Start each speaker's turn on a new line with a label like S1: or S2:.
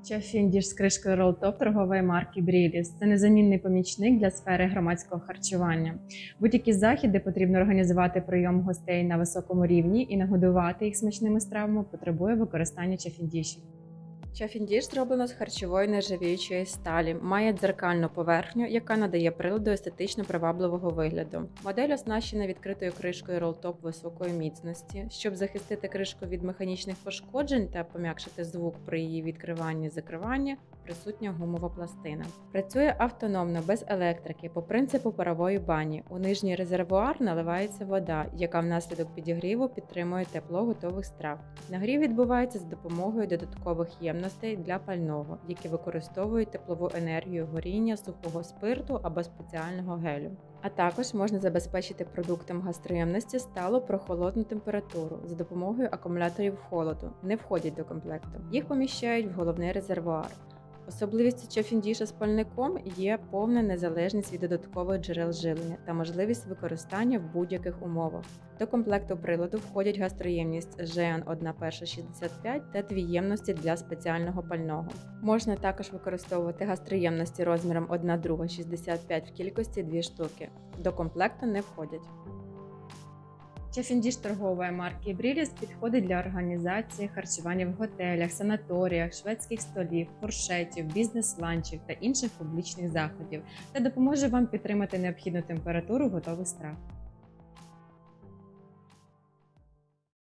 S1: Чеф-фіндіш з кришкою ролл-топ торгової марки Бріліс – це незамінний помічник для сфери громадського харчування. Будь-які заходи потрібно організувати прийом гостей на високому рівні і нагодувати їх смачними стравами потребує використання чеф-фіндішів. Чеф-фіндіш зроблено з харчової нержавіючої сталі, має дзеркальну поверхню, яка надає приладу естетично привабливого вигляду. Модель оснащена відкритою кришкою ролл-топ високої міцності. Щоб захистити кришку від механічних пошкоджень та пом'якшити звук при її відкриванні-закриванні, присутня гумова пластина. Працює автономно, без електрики, по принципу парової бані. У нижній резервуар наливається вода, яка внаслідок підігріву підтримує тепло готових страв. Нагрів відбувається з допомогою додаткових ємностей для пального, які використовують теплову енергію горіння сухого спирту або спеціального гелю. А також можна забезпечити продуктам гастроємності сталу прохолодну температуру за допомогою акумуляторів холоду, не входять до комплекту. Їх поміщають в головний резервуар. Особливістю чеф-фіндіша з пальником є повна незалежність від додаткових джерел живлення та можливість використання в будь-яких умовах. До комплекту приладу входять гастроємність ЖЕОН 1,65 та 2 ємності для спеціального пального. Можна також використовувати гастроємності розміром 1,2,65 в кількості 2 штуки. До комплекту не входять. Чеф-фіндіш торгової марки Бріліс підходить для організації харчування в готелях, санаторіях, шведських столів, фуршетів, бізнес-ланчів та інших публічних заходів та допоможе вам підтримати необхідну температуру готових страв.